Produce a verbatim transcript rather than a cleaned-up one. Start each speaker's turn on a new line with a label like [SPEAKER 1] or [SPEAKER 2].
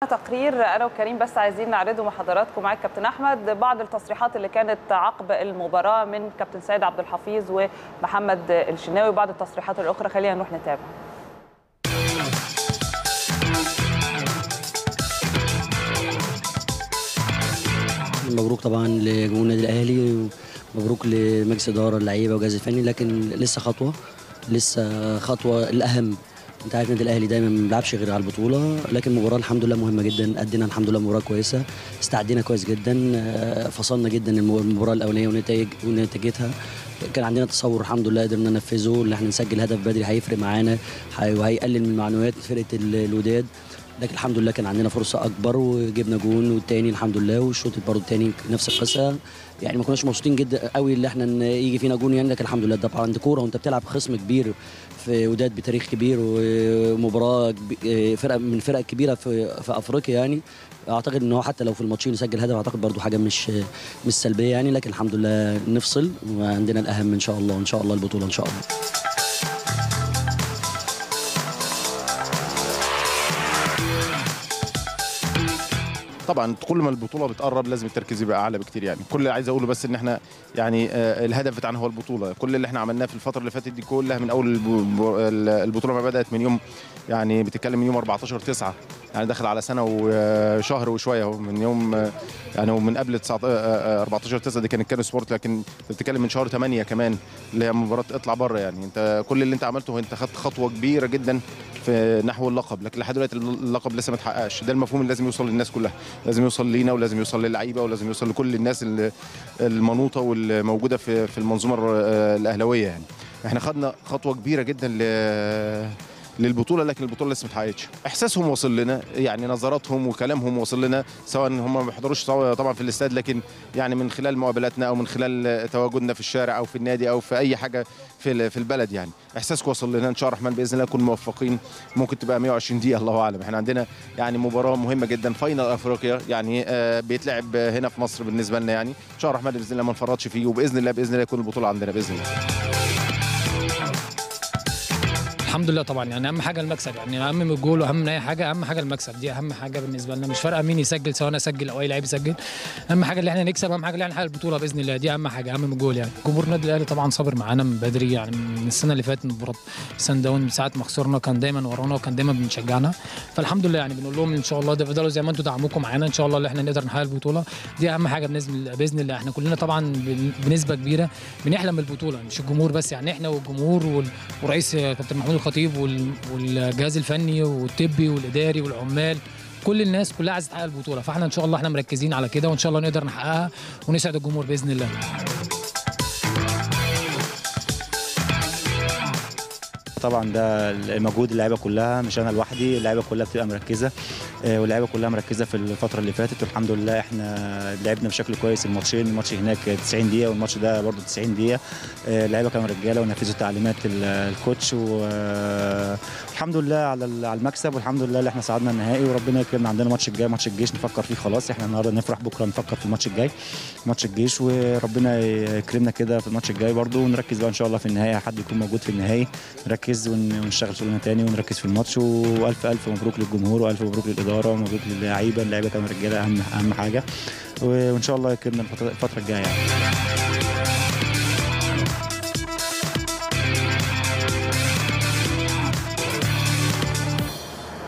[SPEAKER 1] تقرير انا وكريم بس عايزين نعرضه مع حضراتكم. معاك كابتن احمد بعض التصريحات اللي كانت عقب المباراه من كابتن سيد عبد الحفيظ ومحمد الشناوي وبعض التصريحات الاخرى. خلينا نروح نتابع.
[SPEAKER 2] مبروك طبعا لجمهور النادي الاهلي ومبروك لمجلس الاداره اللعيبه والجهاز الفني، لكن لسه خطوه لسه خطوه الاهم. انت عارف النادي الاهلي دايما ما بيلعبش غير على البطوله، لكن المباراه الحمد لله مهمه جدا. ادينا الحمد لله مباراه كويسه، استعدينا كويس جدا، فصلنا جدا المباراه الاولانيه ونتائج ونتيجتها. كان عندنا تصور الحمد لله قدرنا ننفذه، اللي احنا نسجل هدف بدري هيفرق معانا وهيقلل من معنويات فرقه الوداد، لكن الحمد لله كان عندنا فرصه اكبر وجبنا جون والتاني الحمد لله، والشوط برضه التاني نفس القصه. يعني ما كناش مبسوطين جدا قوي اللي احنا يجي فينا جون يعني، لكن الحمد لله ده عند كوره وانت بتلعب خصم كبير في وداد بتاريخ كبير ومباراه فرقه من فرق كبيره في في افريقيا يعني. اعتقد ان هو حتى لو في الماتشين يسجل هدف اعتقد برضه حاجه مش مش سلبيه يعني، لكن الحمد لله نفصل وعندنا الاهم ان شاء الله ان شاء الله البطوله ان شاء الله.
[SPEAKER 3] طبعا كل ما البطوله بتقرب لازم التركيز يبقى اعلى بكتير يعني. كل اللي عايز اقوله بس ان احنا يعني الهدف بتاعنا هو البطوله. كل اللي احنا عملناه في الفتره اللي فاتت دي كلها من اول البطوله ما بدات من يوم يعني بتتكلم من يوم أربعتاشر تسعة يعني داخل على سنه وشهر وشويه اهو من يوم يعني ومن قبل أربعتاشر تسعة دي كانت كانو سبورت، لكن بتتكلم من شهر ثمانية كمان اللي هي مباراه اطلع بره يعني. انت كل اللي انت عملته انت خدت خطوه كبيره جدا في نحو اللقب، لكن لحد دلوقتي اللقب لسه ما اتحققش. ده المفهوم اللي لازم يوصل للناس كلها، لازم يوصل لينا ولازم يوصل للعيبه ولازم يوصل لكل الناس المنوطه والموجوده في في المنظومه الاهلاويه يعني. احنا خدنا خطوه كبيره جدا ل للبطوله، لكن البطوله لسه ما اتحققتش. احساسهم واصل لنا يعني، نظراتهم وكلامهم واصل لنا، سواء هم ما بيحضروش طبعا في الاستاد، لكن يعني من خلال مقابلاتنا او من خلال تواجدنا في الشارع او في النادي او في اي حاجه في في البلد يعني. احساسكم وصل لنا ان شاء الله الرحمن باذن الله نكون موفقين. ممكن تبقى مية وعشرين دقيقه الله اعلم. احنا عندنا يعني مباراه مهمه جدا، فاينل افريقيا يعني آه بيتلعب هنا في مصر بالنسبه لنا يعني. ان شاء الله الرحمن باذن الله ما نفرطش فيه، وباذن الله باذن الله يكون البطوله عندنا باذن الله.
[SPEAKER 4] الحمد لله طبعا يعني اهم حاجه المكسب يعني، اهم من الجول واهم من اي حاجه، اهم حاجه المكسب. دي اهم حاجه بالنسبه لنا، مش فارقه مين يسجل سواء انا اسجل او اي لعيب يسجل. اهم حاجه اللي احنا نكسب، اهم حاجه اللي احنا نحقق البطوله باذن الله. دي اهم حاجه اهم من الجول يعني. جمهور النادي الاهلي طبعا صابر معانا من بدري يعني، من السنه اللي فاتت مباراه سان داون من ساعه ما خسرنا كان دايما ورانا وكان دايما بنشجعنا. فالحمد لله يعني بنقول لهم ان شاء الله تفضلوا زي ما انتم دعموكم معانا ان شاء الله اللي احنا نقدر نحقق البطوله. دي اهم حاجه باذن الله. احنا كلنا طبعا بنسبه كبيره بنحلم بالبطوله، مش الجمهور بس يعني، احنا والجمهور والرئيس كابتن محمود الخطيب وال والجهاز الفني والطبي والاداري والعمال، كل الناس كلها عايزه تحقق البطوله. فاحنا ان شاء الله احنا مركزين على كده، وان شاء الله نقدر نحققها ونسعد الجمهور باذن الله.
[SPEAKER 5] طبعا ده مجهود اللعيبه كلها، مش انا لوحدي، اللعيبه كلها بتبقى مركزه واللعيبه كلها مركزه في الفتره اللي فاتت، والحمد لله احنا لعبنا بشكل كويس الماتشين. الماتش هناك تسعين دقيقه والماتش ده برده تسعين دقيقه. اللعيبه كانوا رجاله ونفذوا تعليمات الكوتش، والحمد لله على المكسب، والحمد لله اللي احنا صعدنا النهائي وربنا يكرمنا. عندنا ماتش الجاي ماتش الجيش نفكر فيه خلاص. احنا النهارده نفرح، بكره نفكر في الماتش الجاي ماتش الجيش، وربنا يكرمنا كده في الماتش الجاي برده، ونركز بقى ان شاء الله في النهائي. حد يكون موجود في النهائي نركز ونشتغل شغلنا تاني ونركز في الماتش. والف الف مبروك للجمهور والف مبروك للاداره ومبروك للعيبه. اللعيبه كانوا رجاله اهم اهم حاجه، وان شاء الله يكرمنا الفتره الجايه يعني.